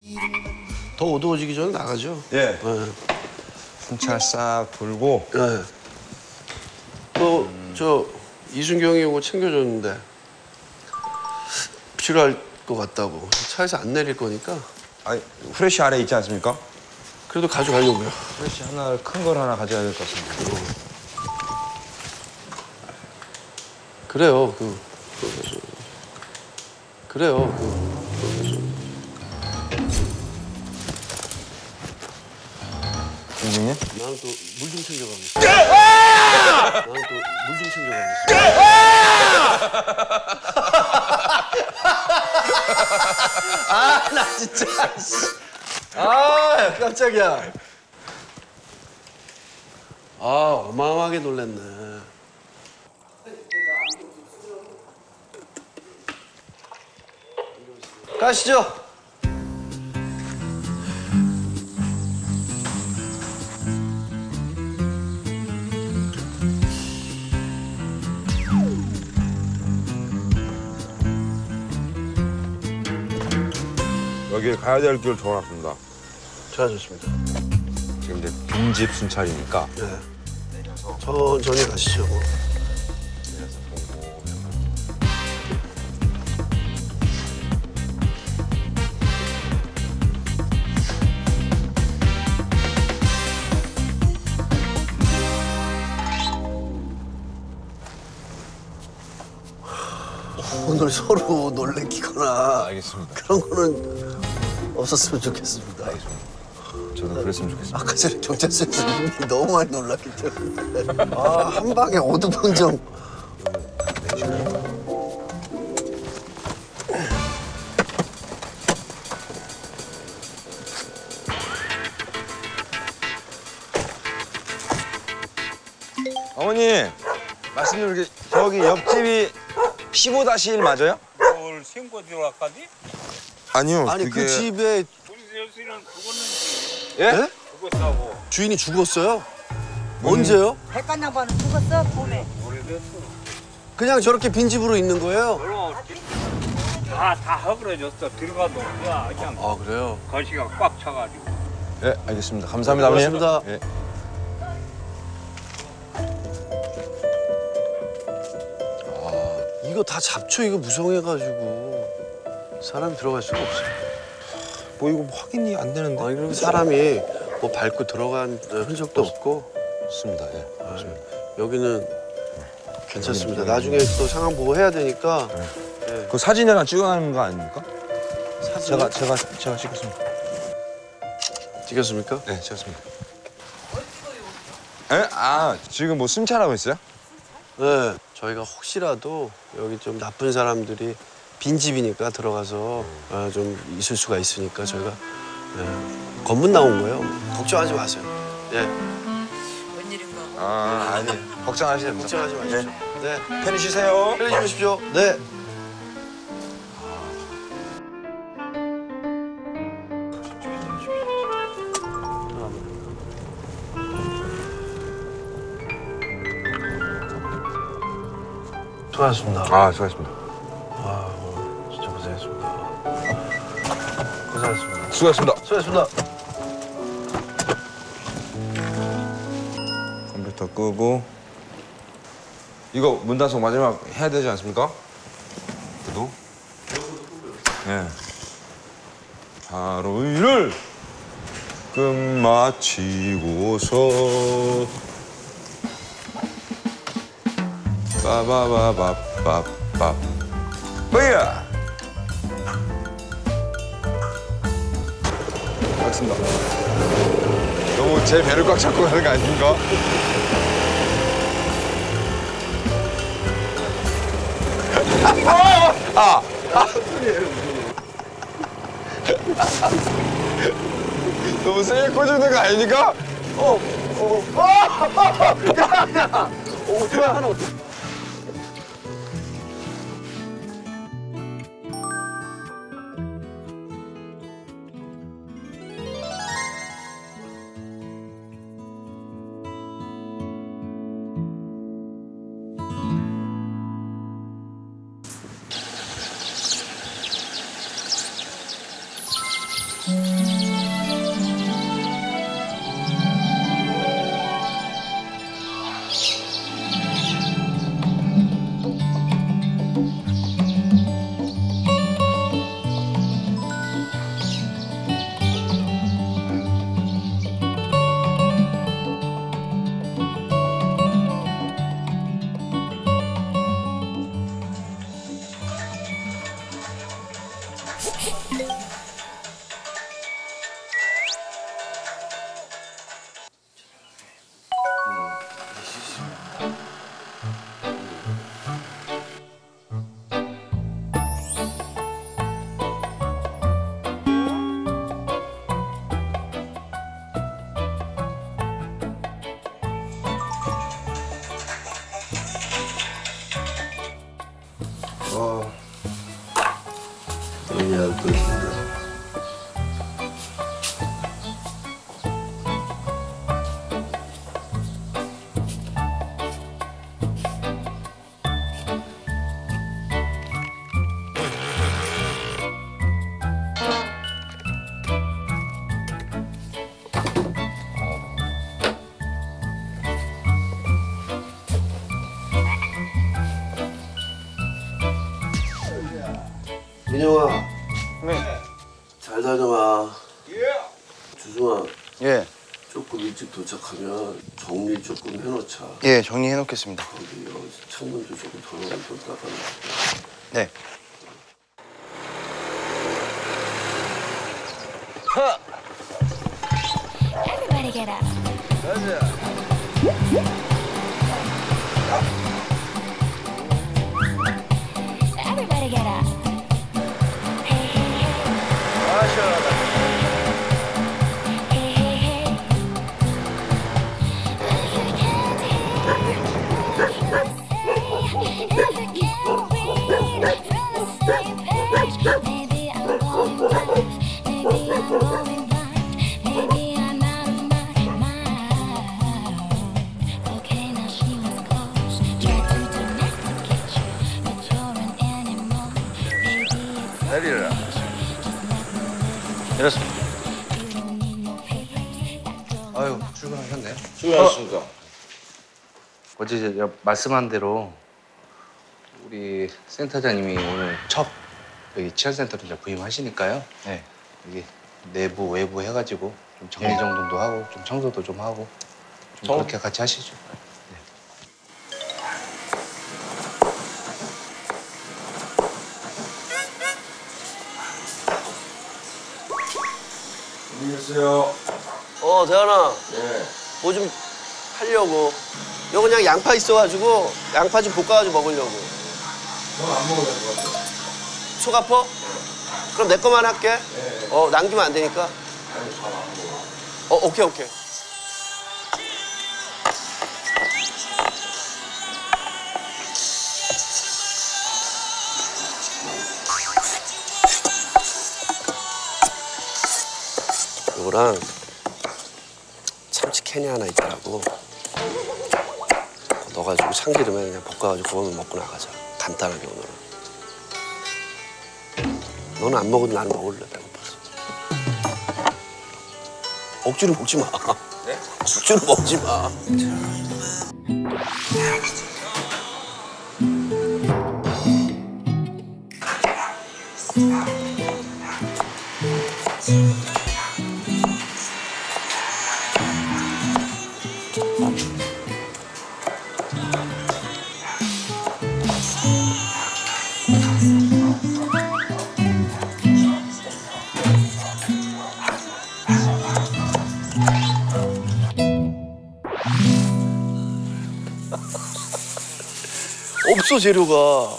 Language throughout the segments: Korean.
더 어두워지기 전에 나가죠. 예. 네. 순찰 싹 돌고. 네. 저 이순경이 이거 챙겨줬는데 필요할 것 같다고. 차에서 안 내릴 거니까. 아니, 후레쉬 아래 있지 않습니까? 그래도 가져가려고요. 후레쉬 하나, 큰 걸 하나 가져야 될 것 같습니다. 그래요. 그래요. 선생님? 나는 또 물 좀 챙겨가겠습니다. 나는 또 물 좀 챙겨가겠습니다. 아, 나 진짜. 아, 깜짝이야. 아, 어마어마하게 놀랬네. 가시죠. 여기 가야 될 길 정해놨습니다. 좋아졌습니다. 지금 이제 빈집 순찰이니까. 네. 천천히 가시죠. 오늘 서로 놀래키거나 알겠습니다. 그런 거는 없었으면 좋겠습니다. 저도 그랬으면 좋겠습니다. 아까 전에 경찰서에서 이미 너무 많이 놀랐기 때문에 한 방에 오두방정. 어머니, 말씀드린 게 저기 옆집이 15-1 맞아요? 뭘 신고 들어왔까지? 아니요. 아니 그게... 그 집에 우리 여수는 죽었는지 예? 네? 죽었다고. 주인이 죽었어요? 언제요? 백간장반은 죽었어? 봄에. 오래됐어. 그냥 저렇게 빈집으로 있는 거예요? 그럼 다 허그러졌어. 들어가도 없어. 그냥 아 그래요? 거시가 꽉 차가지고. 예, 알겠습니다. 감사합니다, 어머니. 고맙습니다. 예. 이거 다 잡초 이거 무성해가지고 사람 들어갈 수가 없어요. 뭐 이거 확인이 안 되는데. 아니 그리고 사람이 뭐 밟고 들어간 흔적도 없고 좋습니다. 예. 아, 여기는 괜찮습니다. 나중에 또 상황 보고 해야 되니까 예. 그 사진 하나 찍어가는 거 아닙니까? 사진 제가 찍었습니다. 찍었습니까? 네, 찍었습니다. 예? 아, 지금 뭐 순찰하고 있어요? 네. 저희가 혹시라도 여기 좀 나쁜 사람들이 빈집이니까 들어가서 좀 있을 수가 있으니까 저희가 검문 나온 거예요. 걱정하지 마세요. 예. 웬일인가? 아, 아니. 걱정하시지 마세요. 걱정하지 마십시오. 네. 편히 쉬세요. 편히 주무십시오. 네. 수고하셨습니다. 아, 수고하셨습니다. 진짜 고생했습니다. 고생했습니다. 수고하셨습니다. 수고했습니다. 컴퓨터 끄고. 이거 문단속 마지막 해야 되지 않습니까? 그래도? 예. 하루 일을 끝마치고서 빠바바바바바 뭐야? 맞습니다. 너무 제 배를 꽉 잡고 가는 거 아닙니까? 너무 세게 꽂는 거 아닙니까? 오토바이 하나 어떻게? 민영아. 네. 잘 다녀와. 주승아. 예, 조금 일찍 도착하면 정리 조금 해놓자. 예, 정리해 놓겠습니다. 거기 창문도 조금 덜어놓고 좀 닦아놔. 네. Everybody get up. Everybody get up. Hey, hey, hey. Hey, hey, hey. I can't Maybe I'm going blind. Maybe I'm going blind. Maybe I'm out of my mind. Okay, now she was close. Tried to domesticate you, but you're an animal. Baby, it's 내리라. 내렸습니다. you don't need no papers. That girl 아유, 출근하셨네. 수고하셨습니다. 어제 제가 말씀한 대로 우리 센터장님이 오늘 첫 여기 치안센터로 이제 부임하시니까요. 네. 여기 내부 외부 해가지고 좀 정리정돈도 하고 좀 청소도 좀 하고 좀 그렇게 같이 하시죠. 안녕하세요. 대한아. 네. 뭐 좀 하려고. 너 그냥 양파 있어가지고 양파 좀 볶아가지고 먹으려고. 저는 안 먹어도 될 것 같아요. 속 아파? 그럼 내 거만 할게. 남기면 안 되니까. 아니, 잘안 먹어요. 오케이, 오케이. 요거랑 참치 캔이 하나 있더라고. 그거 넣어가지고 참기름에 그냥 볶아가지고 그거만 먹고 나가자. 간단하게 오늘은. 너는 안 먹어도 나는 먹을래, 배고파서. 억지로 먹지 마. 네? 억지로 먹지 마. 없어, 재료가.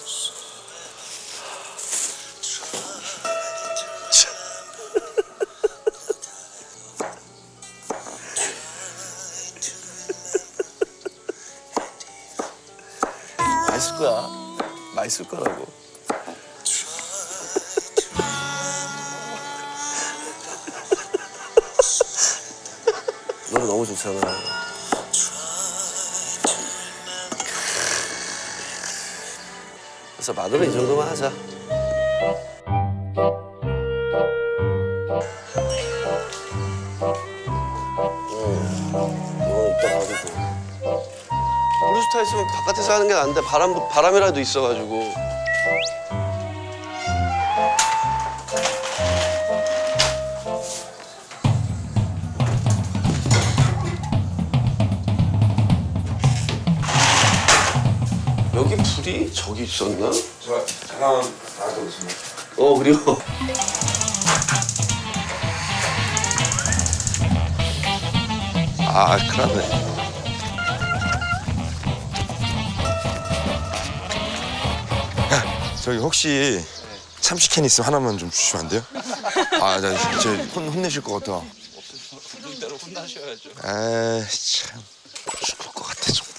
맛있을 거야. 맛있을 거라고. 노래 너무 좋잖아. 그래서 마늘은 이 정도만 하자. 이건 이따 가지고. 브루스타 있으면 바깥에서 하는 게 나은데 바람이라도 있어가지고. 여기 불이 저기 있었나? 저 잠깐만 나가고 있습니다. 그리고 큰일 났네. 저기 혹시 참치캔 있으면 하나만 좀 주시면 안 돼요? 아, 나 진짜 혼내실 것 같아. 없는 대로 혼나셔야죠. 에이, 참. 죽을 것 같아, 정말.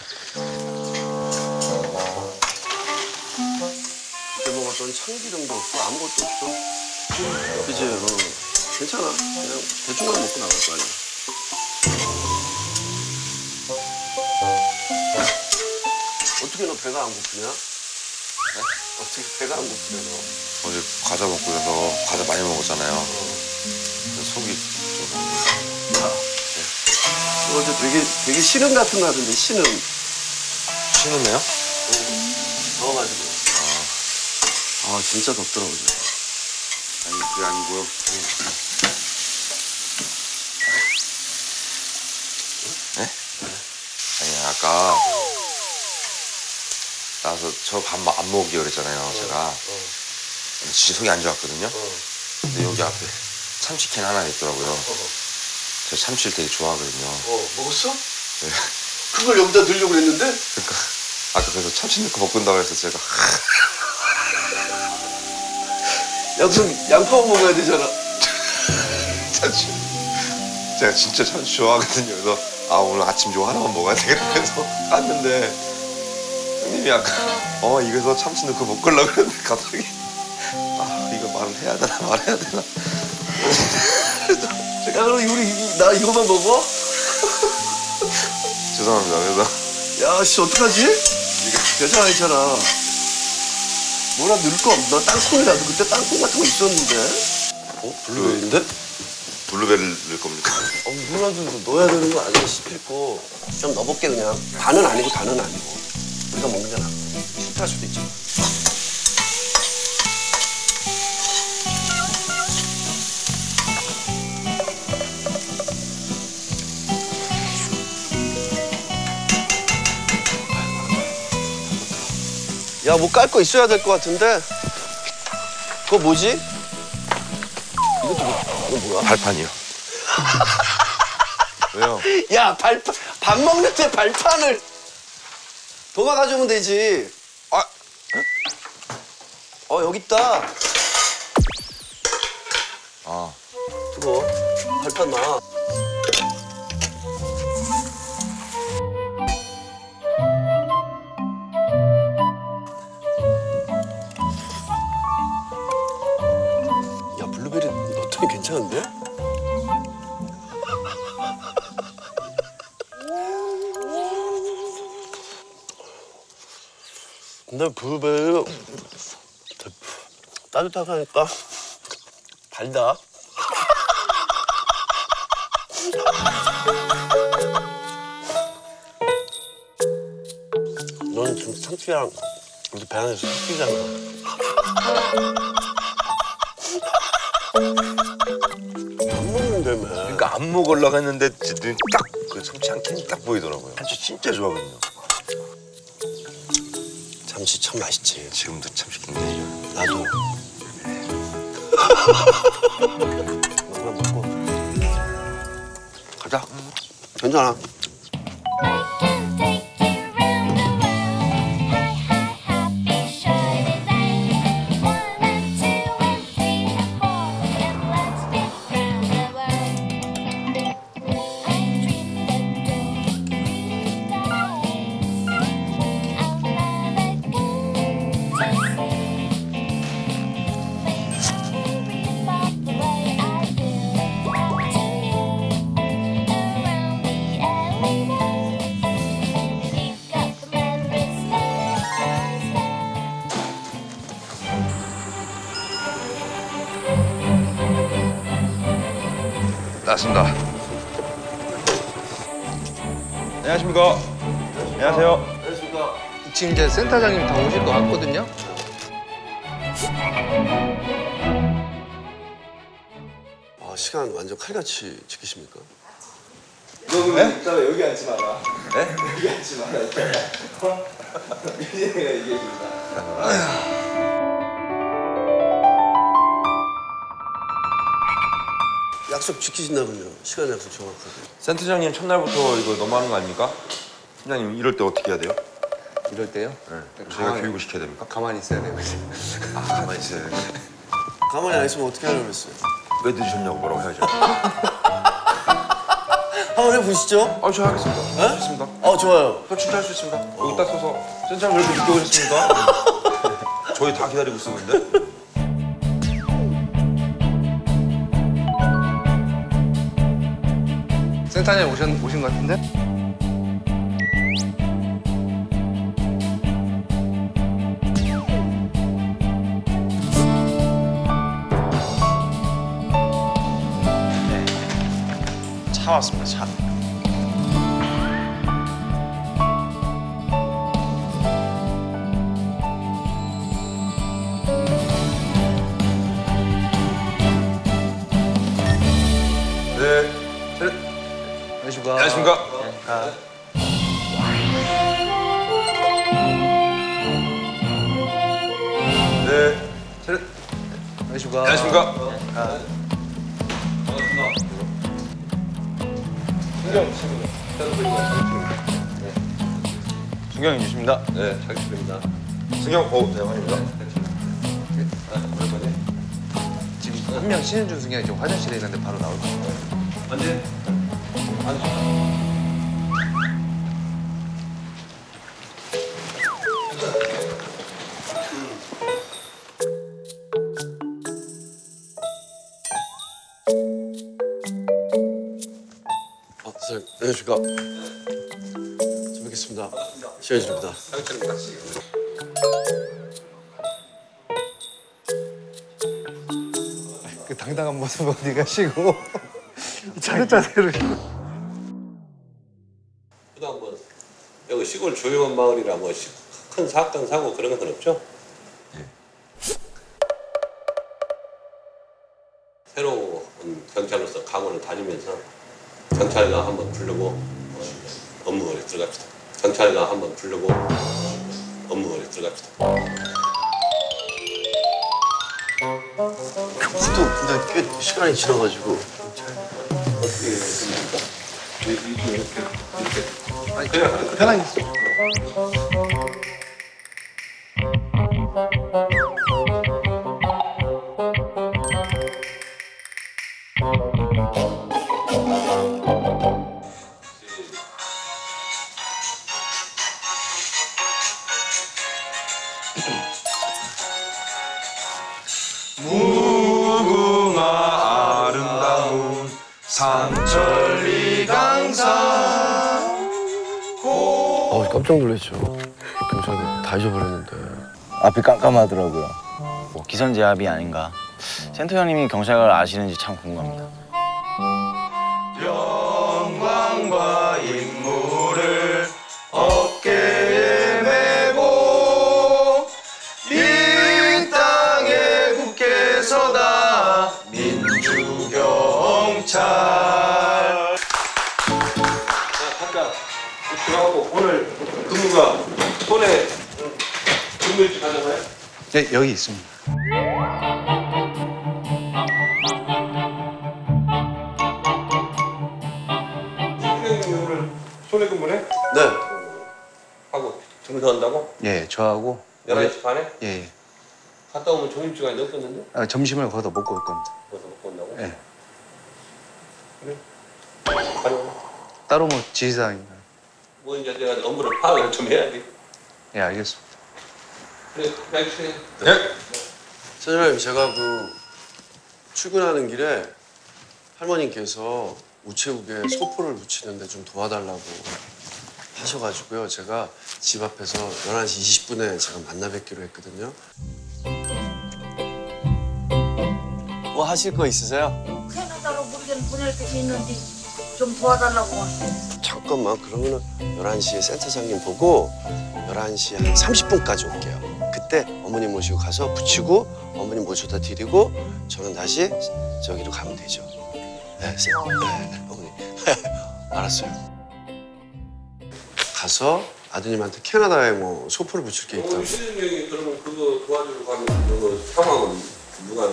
그때 먹었던 참기름도 없고 아무것도 없어. 그지? 괜찮아. 그냥 대충만 먹고 나갈 거 아니야. 어떻게 너 배가 안 고프냐? 네? 어떻게 배가 안 고프냐 너? 어제 과자 먹고 그래서 과자 많이 먹었잖아요. 그래서 속이 좀. 어제 되게 신음 같은 거 같은데 신음. 신음해요? 더워가지고. 아 진짜 덥더라고요. 아니 그게 아니고요. 네? 아니 아까 나와서 저 밥 안 먹기 그랬잖아요. 제가 진짜 속이 안 좋았거든요. 근데 여기 앞에 참치캔 하나 있더라고요. 저 참치를 되게 좋아하거든요. 먹었어? 네. 그걸 여기다 넣으려고 그랬는데? 그러니까 아까 그래서 참치 넣고 볶은다고 해서 제가 야 그럼 양파만 먹어야 되잖아. 참치 제가 진짜 참치 좋아하거든요. 그래서 아 오늘 아침 저거 하나만 먹어야 되겠다 해서 깠는데 형님이 아까 이거서 참치 넣고 볶으려고 그랬는데 갑자기 아 이거 말을 해야 되나 말해야 되나. 야 그럼 우리 나 이거만 먹어? 죄송합니다. 그래서 야씨 어떡하지? 괜찮아 괜찮아. 뭐라 넣을 거 없나? 땅콩이라도 그때 땅콩 같은 거 있었는데. 블루베리인데? 블루베리를 넣을 겁니까? 누나들도 넣어야 되는 거 아니야 싶고 좀 넣어볼게 그냥. 반은 아니고 다는 아니고 우리가 먹는 게 나. 싫다 할 수도 있지. 야, 뭐 깔 거 있어야 될 것 같은데. 그거 뭐지? 이거 뭐야? 발판이요. 왜요? 야, 밥 먹는데 발판을. 도마 가져오면 되지. 아, 여기 있다. 아, 그거 발판 나. 야, 블루베리 넣었더니 괜찮은데? 근데 블루베리 따뜻하니까 달다. 너는 지금 참치랑 우리 배 안에서 섞이잖아. 안 먹는다며. 그러니까 안 먹으려고 했는데 눈이 딱그 참치 한 캔이 딱 보이더라고요. 참치 진짜 좋아하거든요. 참치 참 맛있지. 지금도 참치 굉장히 좋아해요. 나도. 너만 먹고. 가자. 괜찮아. I can take you round the world. Hi, hi, happy, shiny day. 1 and 2 and 3 and 4, and let's get round the world. I dream that don't die. I'll never go to sea. Think about the way I feel to you around the alley. You've got the memories now. 나왔습니다. 안녕하십니까. 안녕하세요. 안녕하십니까. 지금 이제 센터장님 다 오실 것 같거든요. 시간 완전 칼같이 지키십니까? 네? 여기 앉지 마라. 네? 여기 앉지 마라. 민재가 얘기해준다. 약속 지키신다면요. 시간 약속 정확하게. 센터장님 첫날부터 이거 너무하는 거 아닙니까? 팀장님 이럴 때 어떻게 해야 돼요? 이럴 때요? 네. 저희가 교육을 시켜야 됩니까? 가만히 있어야 되거든요. 아, 가만히 있어야 돼요. 가만히 안 있으면 어떻게 하려고 그랬어요? 왜 늦으셨냐고 뭐라고 해야죠. 한번 해보시죠. 저 하겠습니다. 네? 할 수 있습니다. 좋아요. 저 진짜 할 수 있습니다. 여기 딱 서서 센터장 왜 이렇게 늦게 오셨습니까? 저희 다 기다리고 있었는데. 센터장님 오신 것 같은데? 차 왔습니다. 차. 안녕하십니까. 안녕하십니까. 네. 안녕하십니까. 안녕하십니까. 승경 주십니다. 네, 장식입니다. 승경, 대만입니다. 지금 한 명 쉬는 중 중에 지금 화장실에 있는데 바로 나올 거예요. 언제? 선생님, 안녕하십니까. 잘 뵙겠습니다. 시현입니다. 그 당당한 모습 어디 가시고 차례차례로. 그다음 뭐 여기 시골 조용한 마을이라 뭐 큰 사건 사고 그런 건 없죠? 새로운 경찰로서 강원을 다니면서 경찰관 한번 부르고 업무에 들어갑시다. 경찰관 한번 부르고 업무에 들어갑시다. 하도 근데 꽤 시간이 지나가지고 어떻게 됩니까? 이렇게 편하게. 무궁화 아름다운 삼천리 강산. 깜짝 놀랐죠. 경찰이 다 잊어버렸는데. 앞이 깜깜하더라고요. 뭐 기선제압이 아닌가. 센터 형님이 경찰관을 아시는지 참 궁금합니다. 영광과 인물을 어깨에 메고 이 땅에 굳게 서다 민주경찰. 잠깐 들어가고 오늘 근무가 손에 근무일지 가져가요? 네, 여기 있습니다. 선생님이 오늘 손에 근무네? 네. 하고 등산한다고? 예, 저하고 11시 반에? 예, 예. 갔다 오면 점심시간이 넘겠는데? 아, 점심을 거기다 먹고 올 겁니다. 거기서 먹고 온다고? 예. 가려고? 따로 뭐 지시사항인가요? 뭐 이제 내가 업무를 파악을 좀 해야지. 예, 알겠습니다. 그래, 알겠어요. 네. 선생님, 제가 그 출근하는 길에 할머님께서 우체국에 소포를 붙이는데 좀 도와달라고 하셔가지고요. 제가 집 앞에서 11시 20분에 제가 만나 뵙기로 했거든요. 뭐 하실 거 있으세요? 캐나다로 물건 보낼 게 있는데 좀 도와달라고. 잠깐만, 그러면은 11시에 센터장님 보고 11시 한 30분까지 올게요. 그때 어머님 모시고 가서 붙이고 어머님 모셔다 드리고 저는 다시 저기로 가면 되죠. 네, 네, 어머니. 알았어요. 가서 아드님한테 캐나다에 뭐 소포를 붙일 게 있다고. 시즌형이 그러면 그거 도와주러 가는 그 상황은 누가?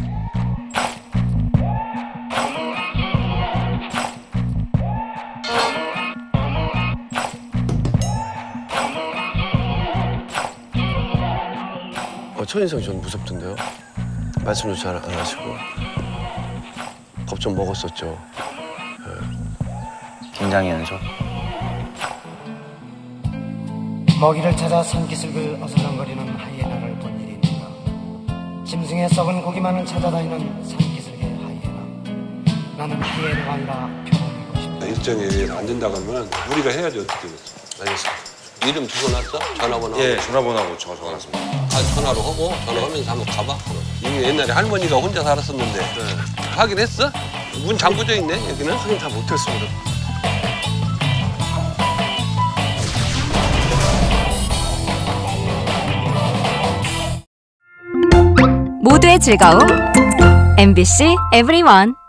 첫인상이 저는 무섭던데요. 말씀도 잘 안 하시고 겁 좀 먹었었죠. 긴장의 연속. 먹이를 찾아 산기슭을 어슬렁거리는 하이에나를 본 일이 있는가. 짐승의 썩은 고기만을 찾아다니는 산기슭의 하이에나. 나는 하이에나가 아니라 표범일 것입니다. 일정이 안 된다고 하면 우리가 해야지 어떻게 되겠어. 알겠습니다. 이름 적어놨어? 전화번호? 예, 전화번호하고 적어놨습니다. 전화로 하고 전화하면서 한번 가봐. 이게 옛날에 할머니가 혼자 살았었는데 하긴 했어? 문 잠궈져 있네 여기는? 확인 다 못했습니다. 모두의 즐거움 MBC EVERYONE.